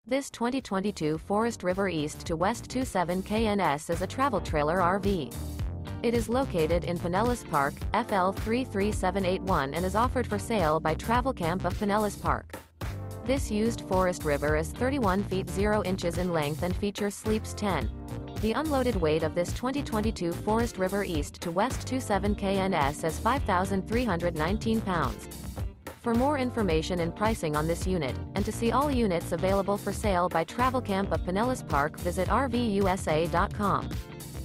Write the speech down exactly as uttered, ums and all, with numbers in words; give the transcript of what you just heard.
This twenty twenty-two Forest River East to West twenty-seven K N S is a travel trailer R V. It is located in Pinellas Park, F L three three seven eight one, and is offered for sale by Travelcamp of Pinellas Park. This used Forest River is thirty-one feet zero inches in length and features sleeps ten. The unloaded weight of this twenty twenty-two Forest River East to West twenty-seven K N S is five thousand three hundred nineteen pounds. For more information and pricing on this unit, and to see all units available for sale by Travelcamp of Pinellas Park, visit R V U S A dot com.